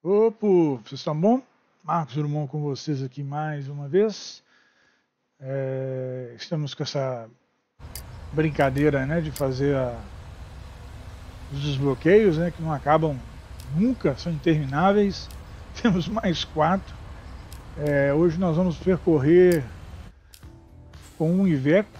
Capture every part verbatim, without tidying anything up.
Ô, povo, vocês estão bom? Marcos Drummond com vocês aqui mais uma vez. É, estamos com essa brincadeira, né, de fazer a, os desbloqueios, né, que não acabam nunca, são intermináveis. Temos mais quatro. É, hoje nós vamos percorrer com um Iveco.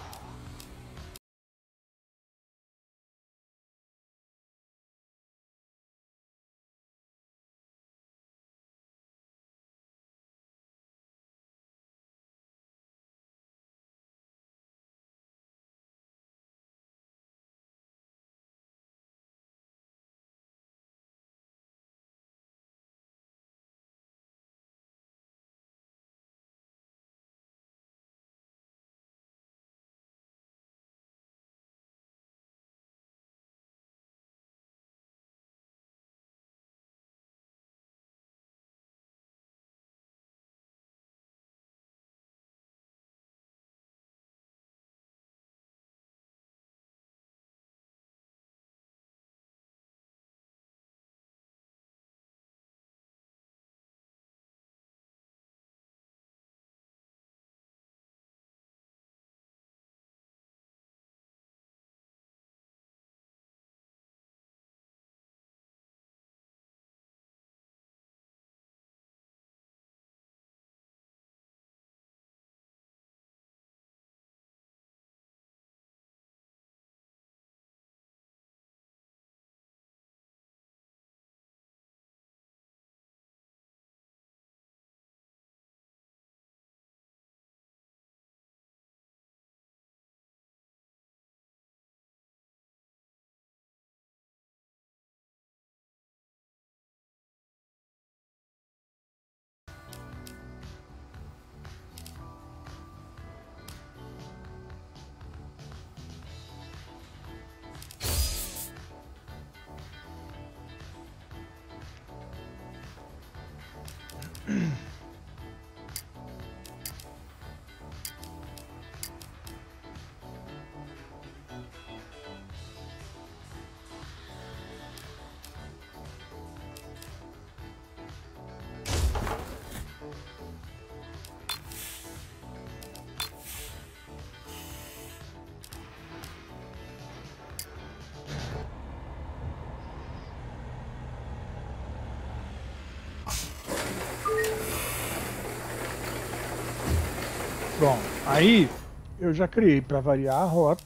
Bom, aí eu já criei para variar a rota.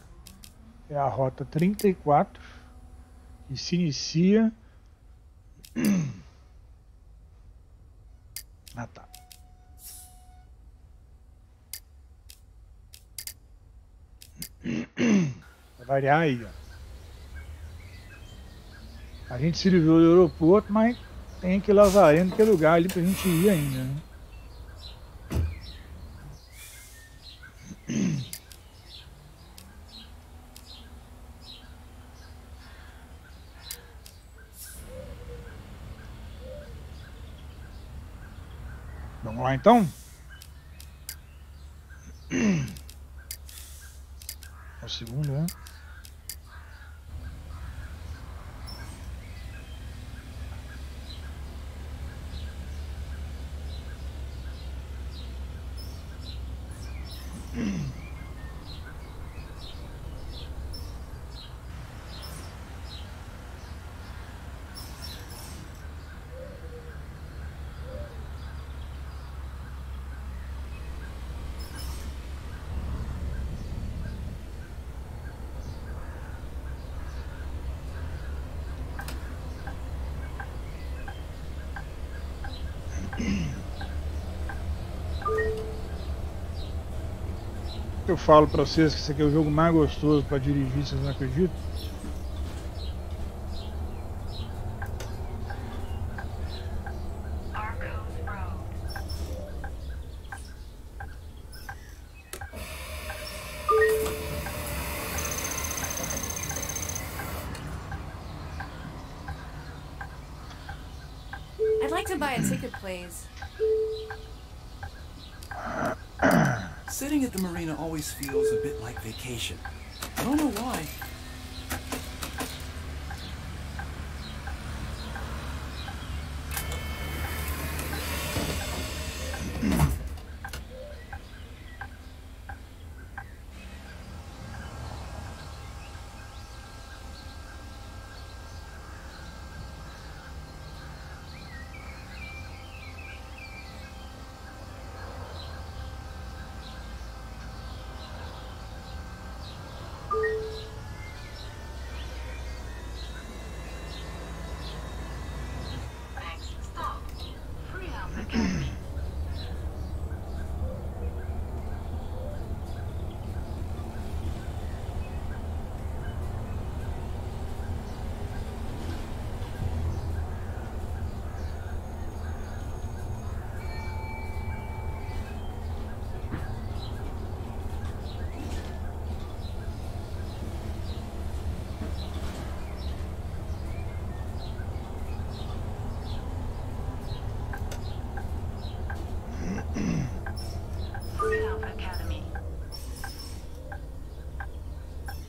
É a rota trinta e quatro que se inicia. Ah, tá. Vai variar aí, ó. A gente se livrou do aeroporto, mas tem que Lazareno, que é lugar ali pra gente ir ainda, né? Vamos lá então? É o segundo, né? Eu falo pra vocês que esse aqui é o jogo mais gostoso pra dirigir, vocês não acreditam? I'd like to buy a ticket, please. Sitting at the marina always feels a bit like vacation. I don't know why.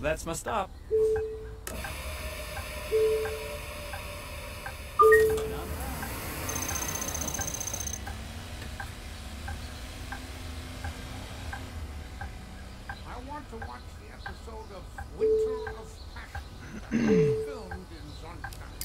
that's my stop. I want to watch the episode of Winter of Passion, filmed in Zonshine.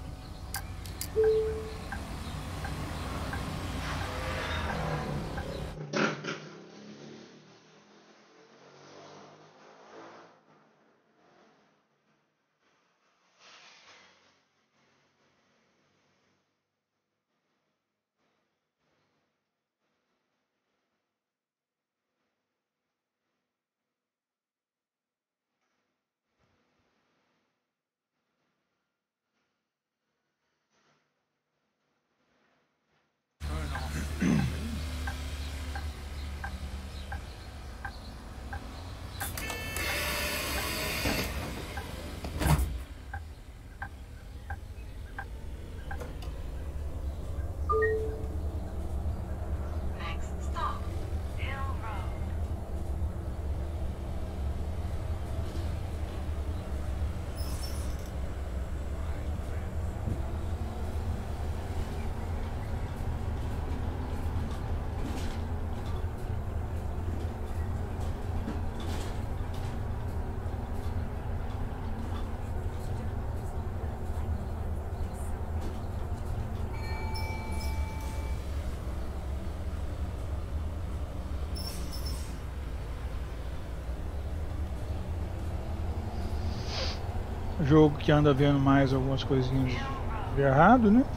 Jogo que anda vendo mais algumas coisinhas de errado, né?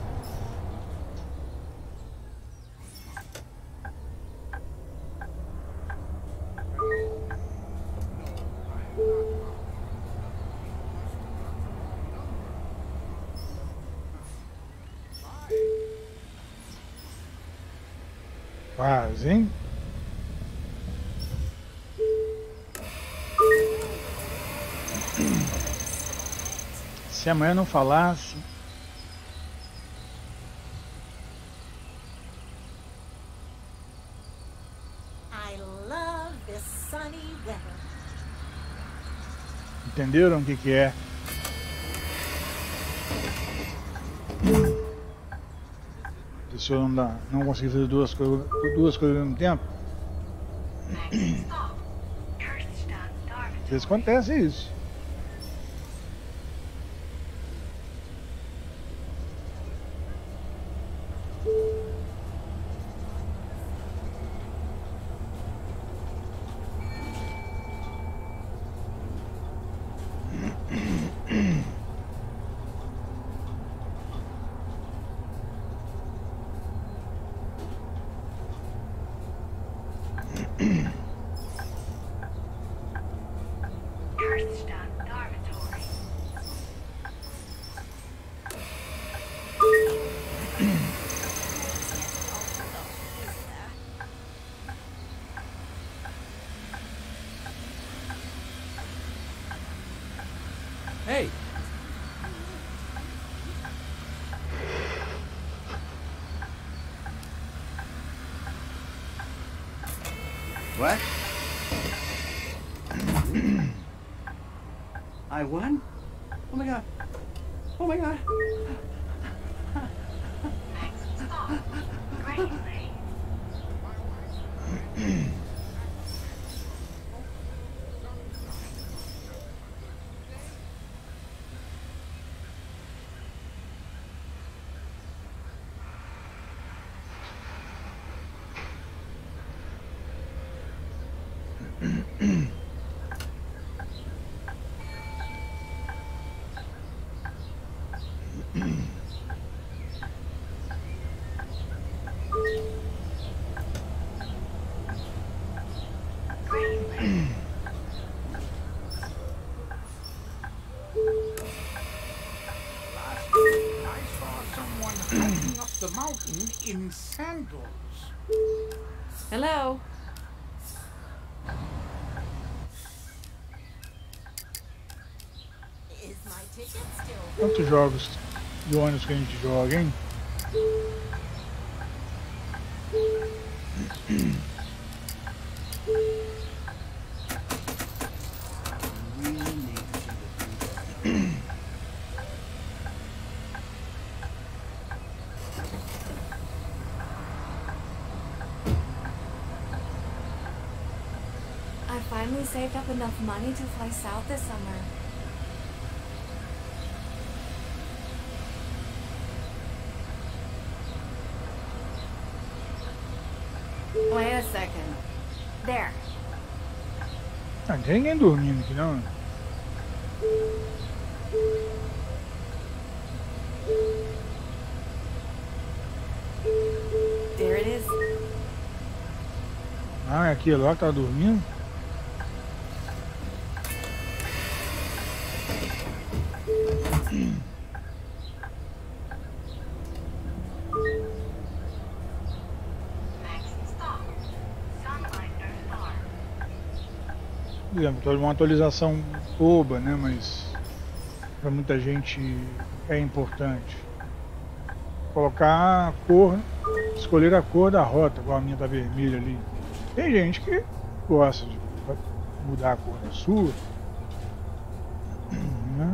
Quase, hein? Se amanhã não falasse. I love this sunny weather. Entenderam o que que é? Se eu não dá, não conseguir fazer duas coisas, duas coisas ao mesmo tempo. Às vezes acontece isso. Hey! What? I won? Oh my god. Oh my god. The mountain in sandals. Hello. Is my ticket still? Quantos jogos de ônibus que a gente joga, hein? Really finally saved up enough money to fly south this summer. Wait a second. There. Ah, não tem ninguém dormindo aqui não. There it is. Ah, é aquele lá que tá dormindo. Digamos, uma atualização boba, né? Mas para muita gente é importante. Colocar a cor, escolher a cor da rota, igual a minha tá vermelha ali. Tem gente que gosta de mudar a cor da sua, né?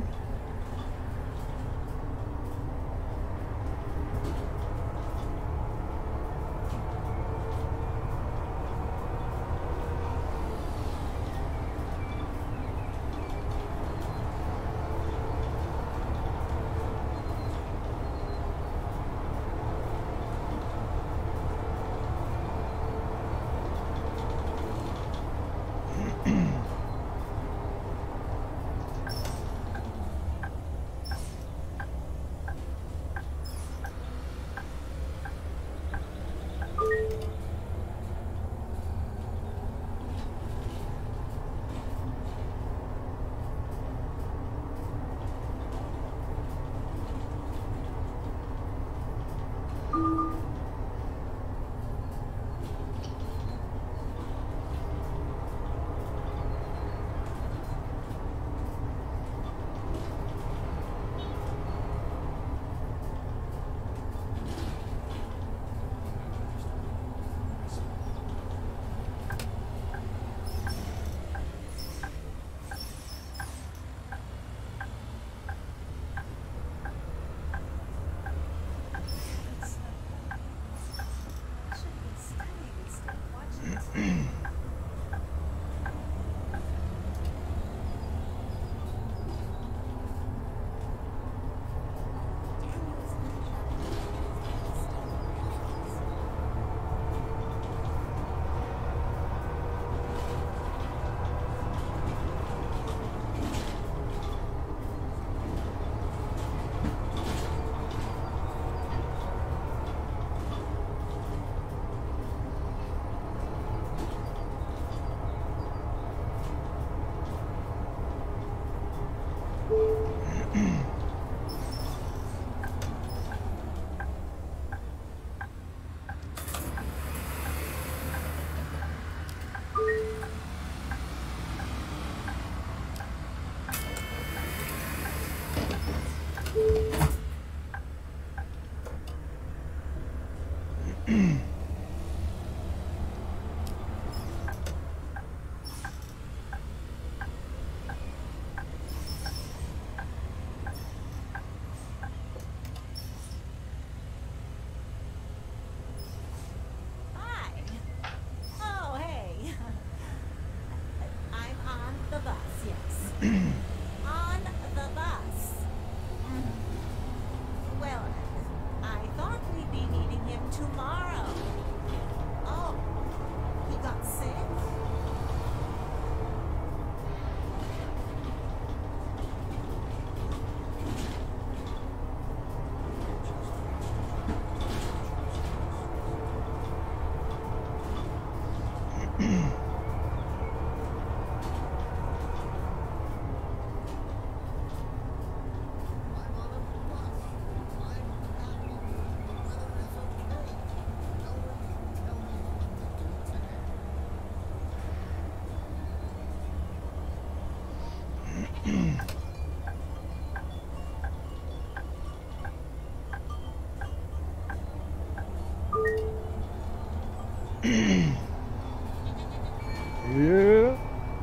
E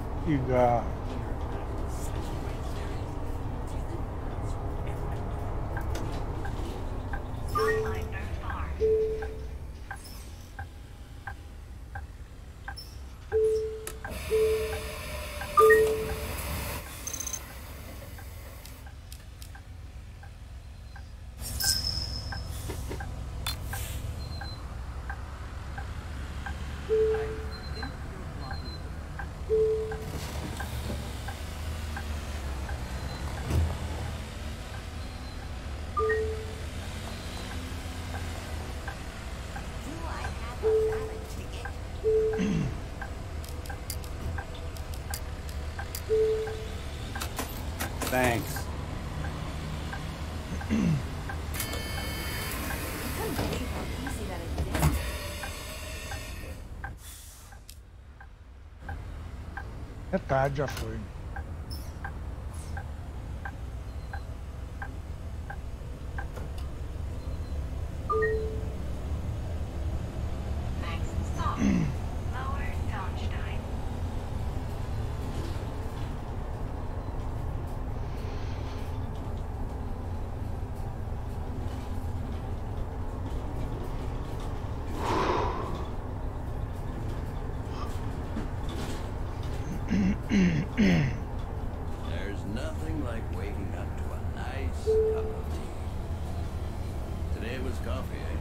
ligar. Thanks. I couldn't believe how easy that it is. É tarde, já foi. Next stop, Lower Dachstein. There's nothing like waking up to a nice cup of tea. Today was coffee, eh?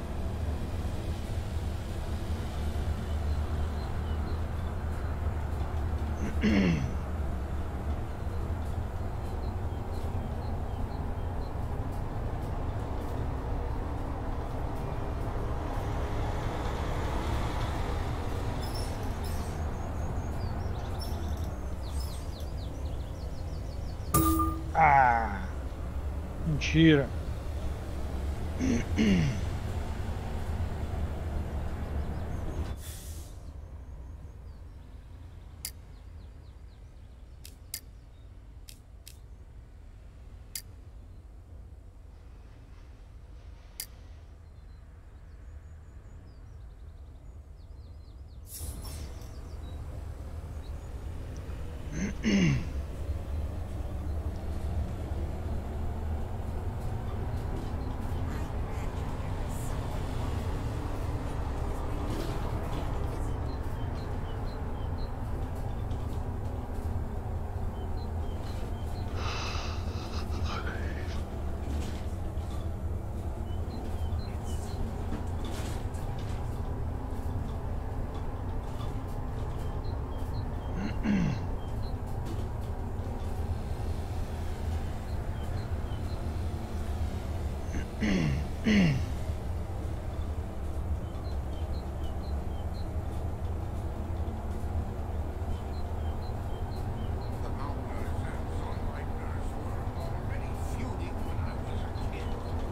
Ah, mentira. The Mountainers and Sunlighters were already feuding when I was a kid.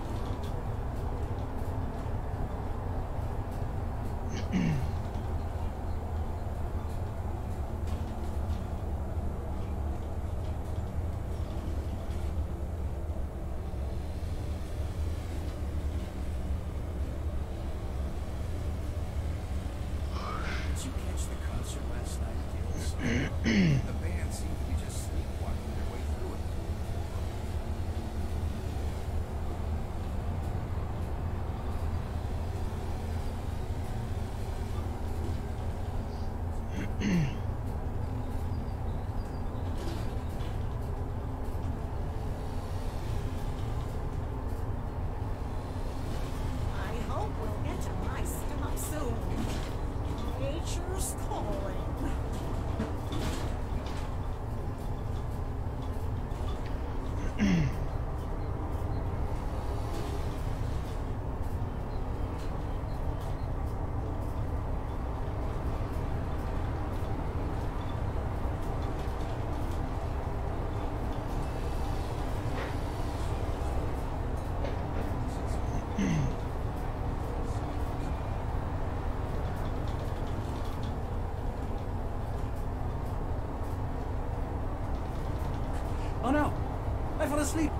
Did you catch the concert last night at the old song? The band seemed to be just sleepwalking their way through it. I hope we'll get to my stop soon. Nature's calling. Oh no! I fell asleep!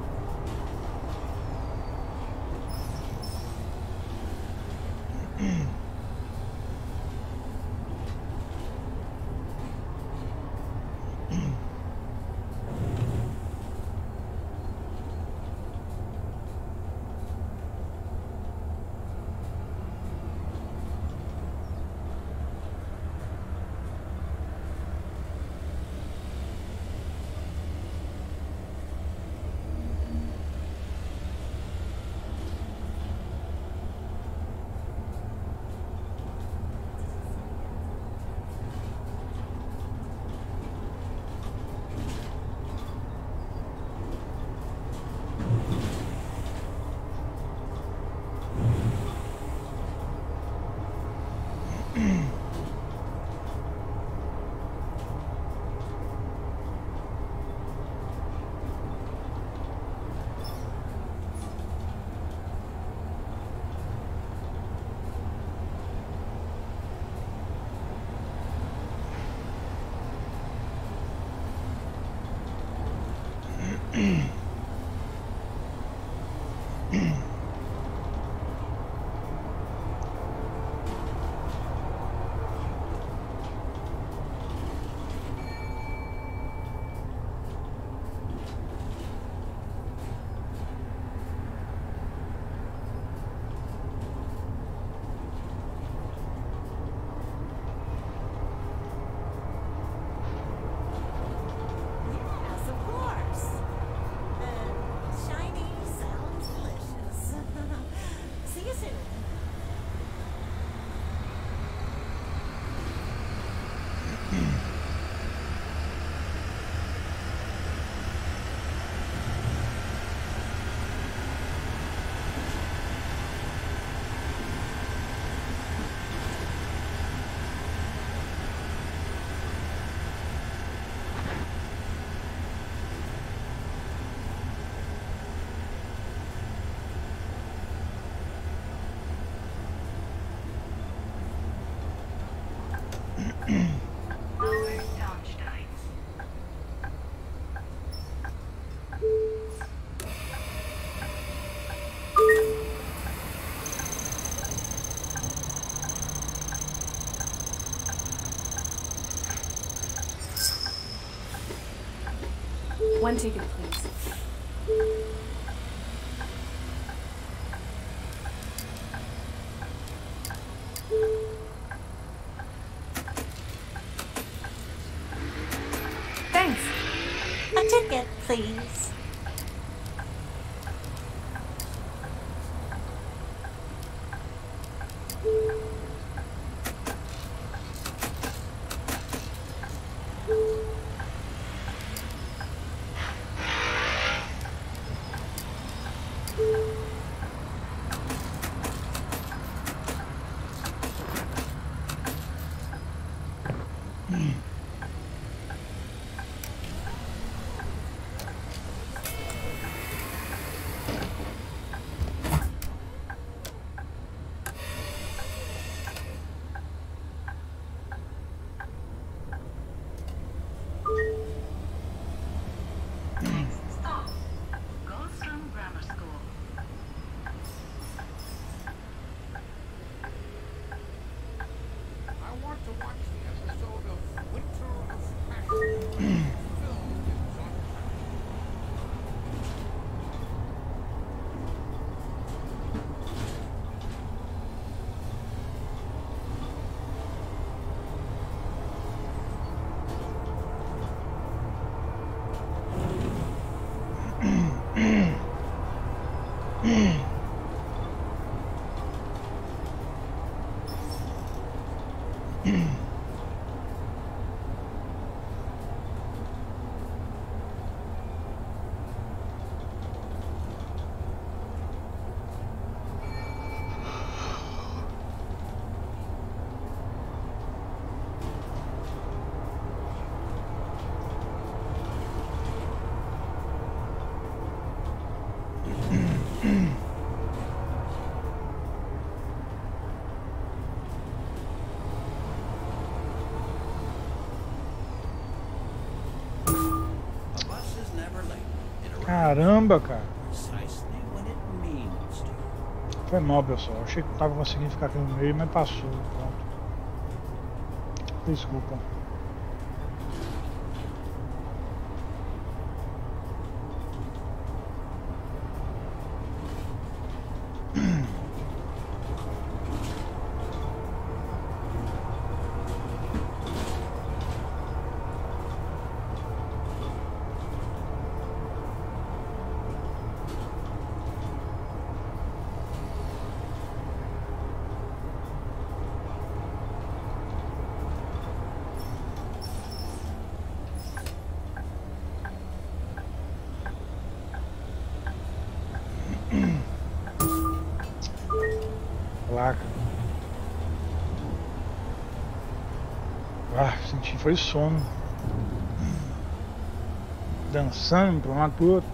One ticket, please. Thanks. A ticket, please. Stop. Goldstone Grammar School. I want to watch the episode of Winter of Passion filmed in Zonshine. A bus is never late. It arrives Caramba, cara. precisely when it means to. Foi mal, pessoal. Achei que não tava conseguindo ficar aqui no meio, mas passou. Pronto. Desculpa. Placa. Ah, senti foi sono. Dançando para um lado pro outro.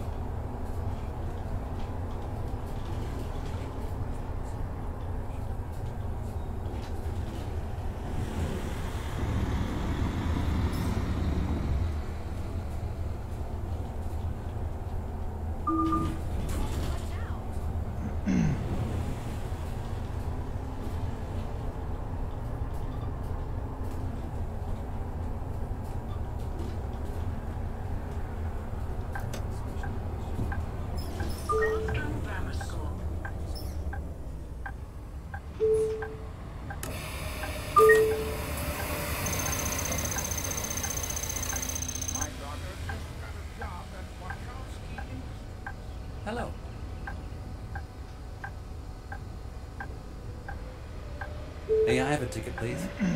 Goldstone Grammar School. My daughter just got a job at Wachowski Industries. Hello. Hey, I have a ticket, please.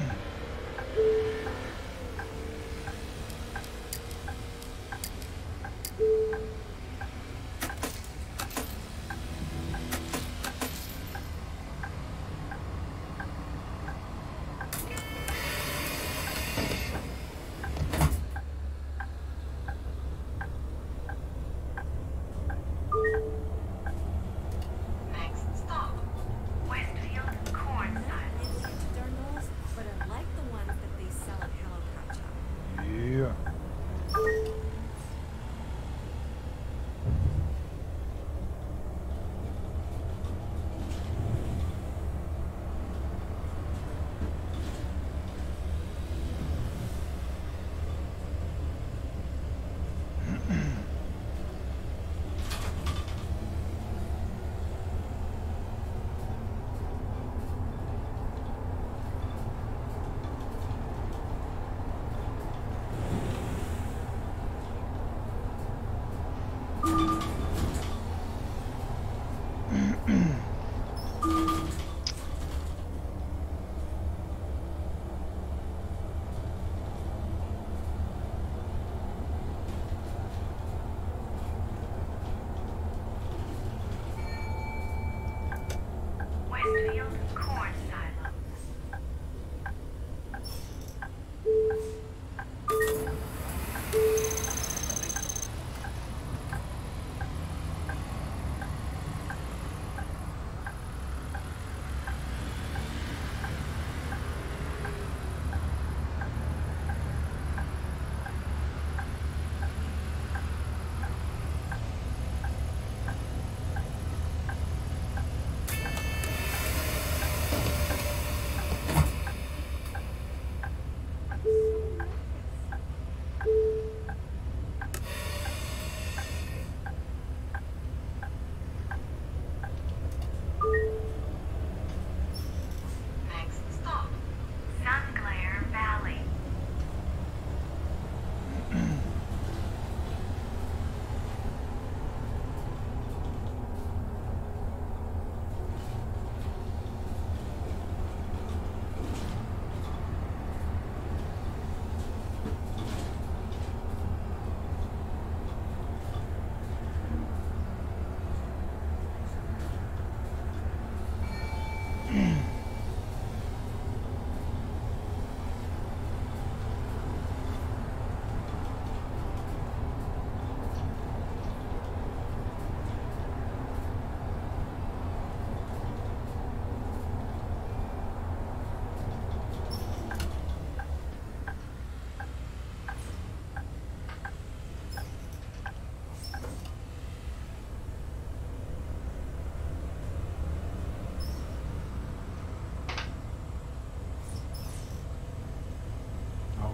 Next stop. Westfield Cornside. Darnolls, but I like the ones that they sell at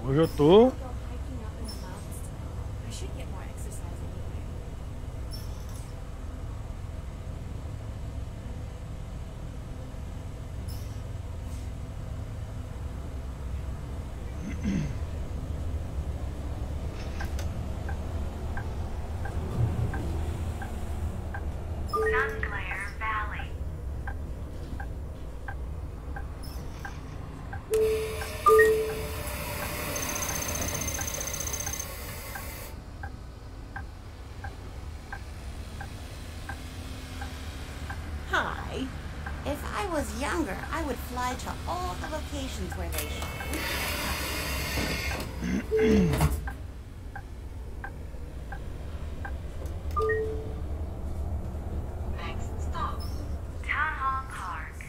Hoje eu tô. Go hiking up in the mountains tomorrow. I should get more exercise anyway. Sunglare Valley. Hi. If I was younger, I would fly to all the locations where they show. Next stop. Town Hall Park.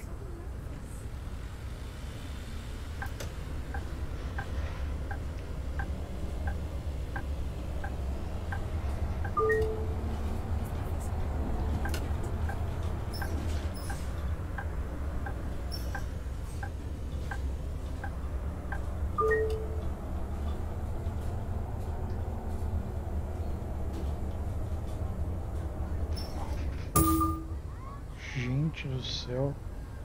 Gente do céu.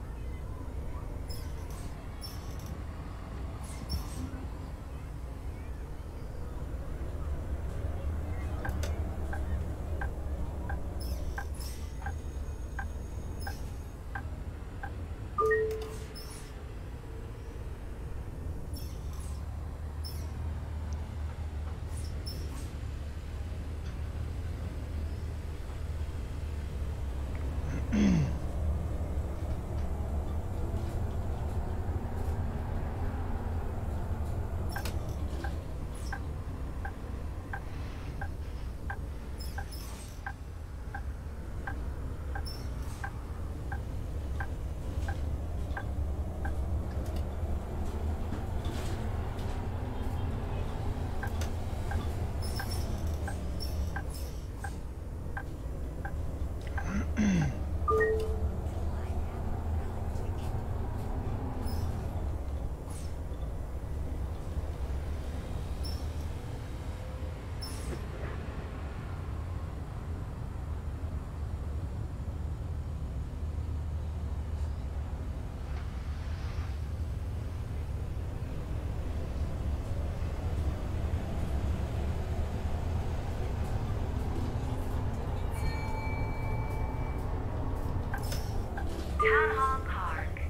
Town Hall Park.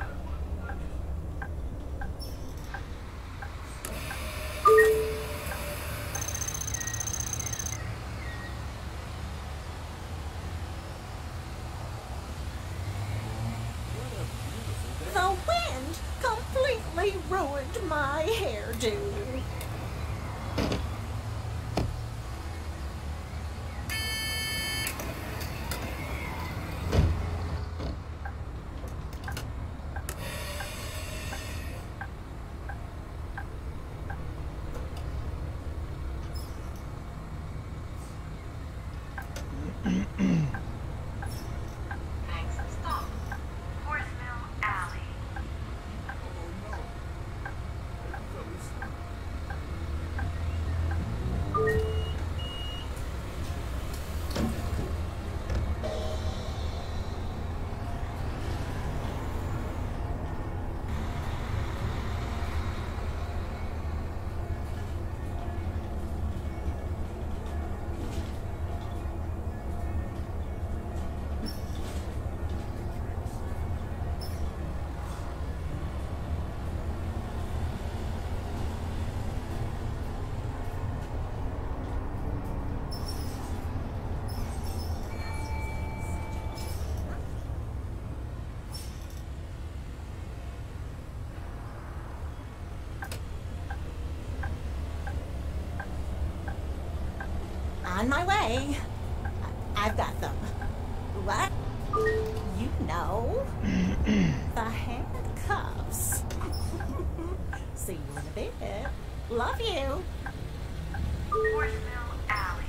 The wind completely ruined my hairdo. Next stop. Horse Mill Alley. On my way. I- I've got them. What? You know. The handcuffs. See you in a bit. Love you. Horse Mill Alley.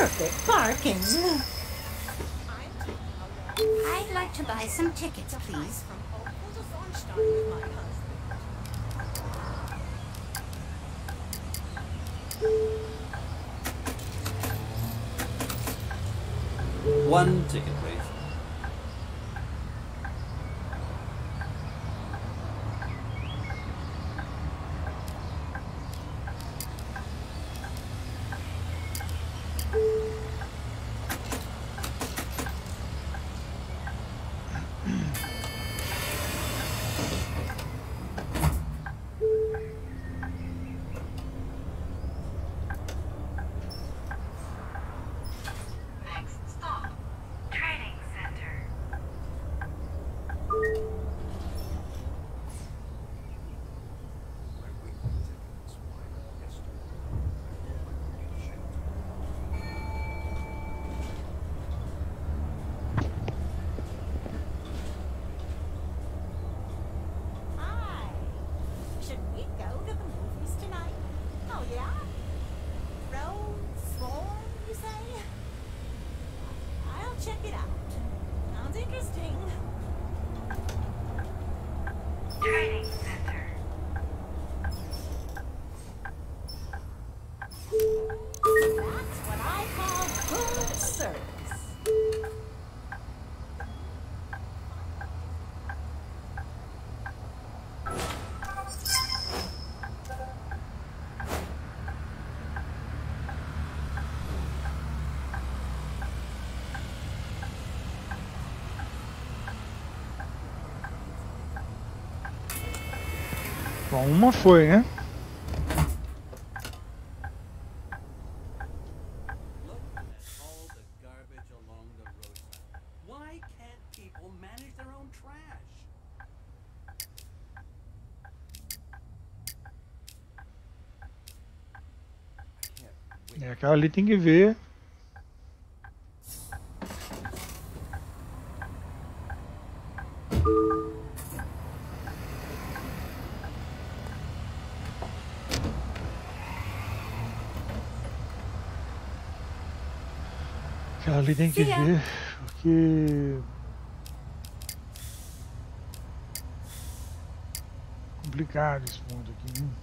perfect parking. I'd like to buy some tickets, please. From Opel to Zornstein with my husband. One ticket, please. Next stop, Training Center. My waiting tickets wider yesterday. I hope I can get shelter. Hi. Should we go to the movies tonight? Oh, yeah? Rose Floor, you say? I'll check it out. Sounds interesting. Training Center. That's what I call good service. Bom, uma foi, né? Look at all the garbage along the roadside. Why can't people manage their own trash? I can't wait. É, aquela ali tem que ver. Aquela ali tem que See ya. ver, porque complicado esse ponto aqui, né?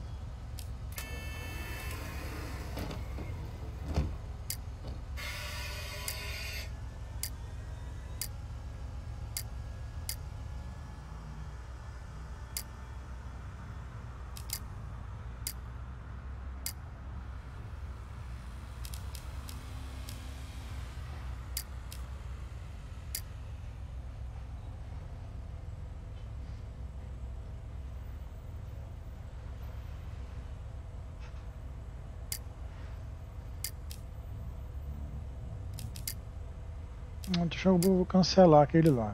Não, deixa eu vou cancelar aquele lá.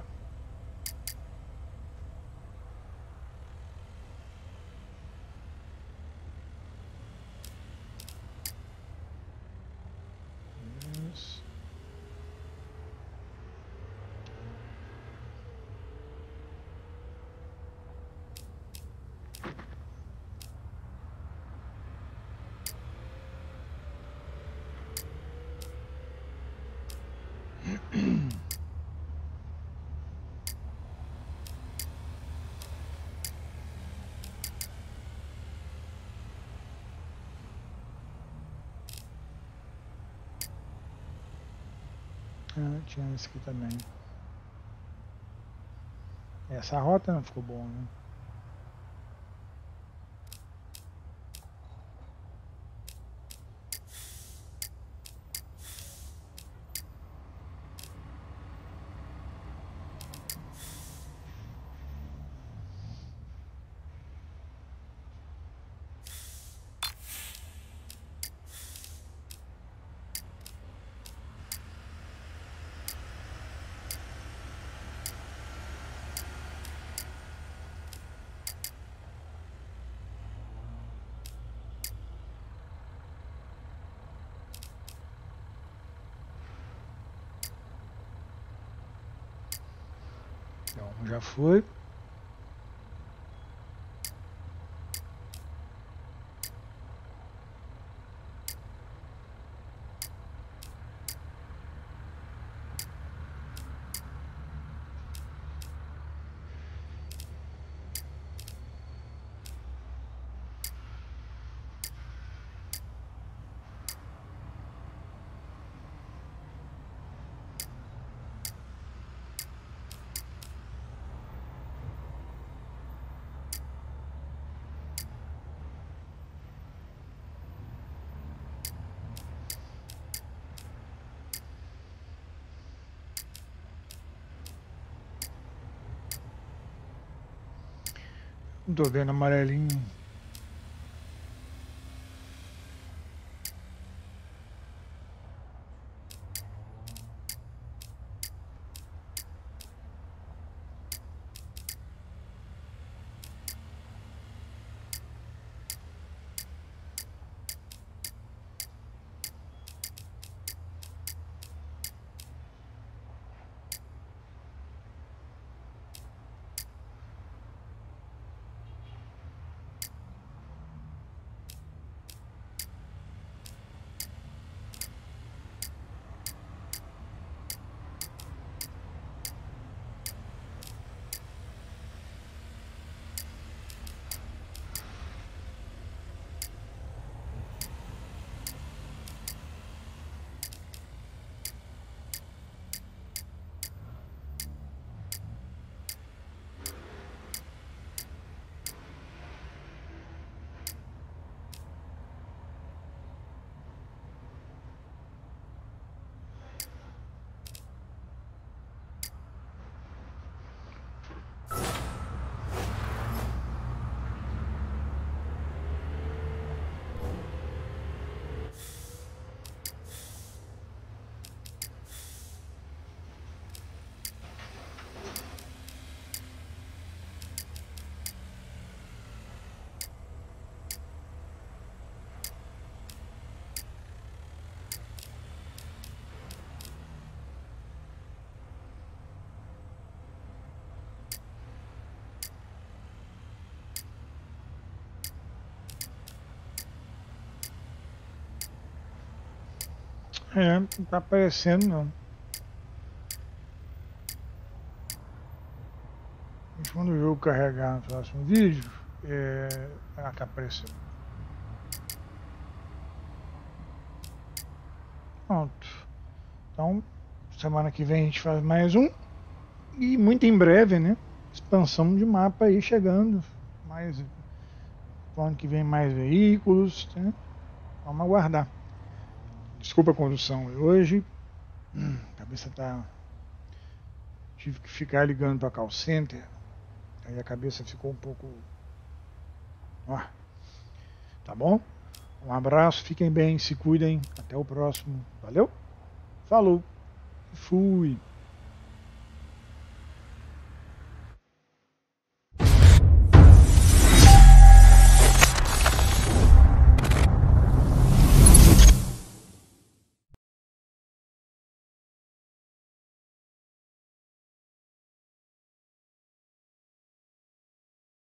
Isso. Ah, tinha esse aqui também. Essa rota não ficou boa, né? Então, já foi. Não tô vendo amarelinho. É, não tá aparecendo não. Mas quando o jogo carregar no próximo vídeo, é... ah, tá aparecendo. Pronto. Então, semana que vem a gente faz mais um. E muito em breve, né? Expansão de mapa aí chegando. Mais... ano que vem mais veículos, né? Vamos aguardar. Desculpa a condução hoje. A cabeça tá... Tive que ficar ligando para call center. Aí a cabeça ficou um pouco... Ó. Tá bom? Um abraço, fiquem bem, se cuidem. Até o próximo. Valeu? Falou. Fui.